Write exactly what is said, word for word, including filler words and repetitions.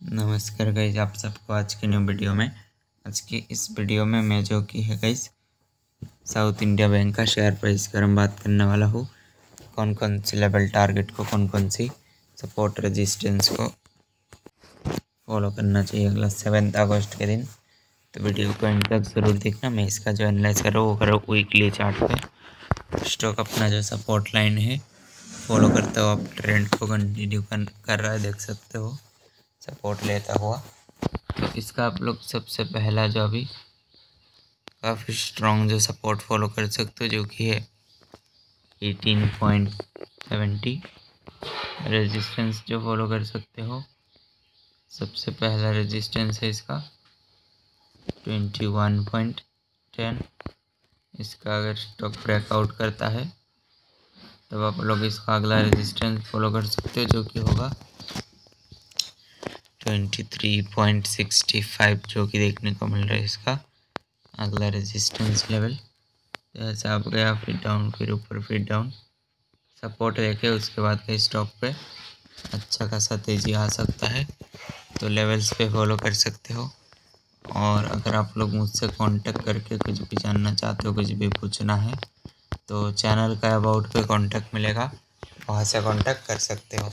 नमस्कार गाइज, आप सबको आज की न्यू वीडियो में आज की इस वीडियो में मैं जो कि है गाइज साउथ इंडिया बैंक का शेयर प्राइस की हम बात करने वाला हूँ। कौन कौन सी लेवल टारगेट को, कौन कौन सी सपोर्ट रेजिस्टेंस को फॉलो करना चाहिए अगला सेवन्थ अगस्त के दिन। तो वीडियो को एंड तक ज़रूर देखना। मैं इसका जो एनालाइज करो वो करो वीकली चार्ट पे। स्टॉक अपना जो सपोर्ट लाइन है फॉलो करते हो, आप ट्रेंड को कंटिन्यू कर रहा है, देख सकते हो सपोर्ट लेता हुआ। तो इसका आप लोग सबसे पहला जो अभी काफ़ी स्ट्रॉन्ग जो सपोर्ट फॉलो कर सकते हो जो कि है एटीन पॉइंट सेवेंटी। रेजिस्टेंस जो फॉलो कर सकते हो, सबसे पहला रेजिस्टेंस है इसका ट्वेंटी वन पॉइंट टेन। इसका अगर स्टॉक ब्रेकआउट करता है तब आप लोग इसका अगला रेजिस्टेंस फॉलो कर सकते हो जो कि होगा twenty three point sixty five, जो कि देखने को मिल रहा है इसका अगला रेजिस्टेंस लेवल। जैसे आप गया फिर डाउन, फिर ऊपर, फिर डाउन, सपोर्ट देखे उसके बाद कहीं स्टॉक पे अच्छा खासा तेज़ी आ सकता है, तो लेवल्स पे फॉलो कर सकते हो। और अगर आप लोग मुझसे कांटेक्ट करके कुछ भी जानना चाहते हो, कुछ भी पूछना है, तो चैनल का अबाउट पे कांटेक्ट मिलेगा, वहाँ से कांटेक्ट कर सकते हो।